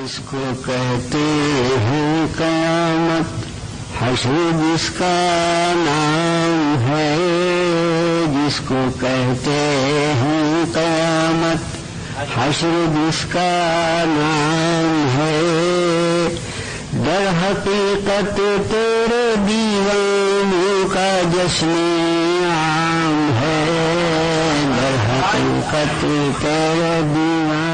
जिसको कहते हैं कयामत, हश्र जिसका नाम है। जिसको कहते हैं कयामत, हश्र जिसका नाम है। दर हकीकत तेरे दीवानों का जश्न आम है। दर हकीकत तेरे दीवानों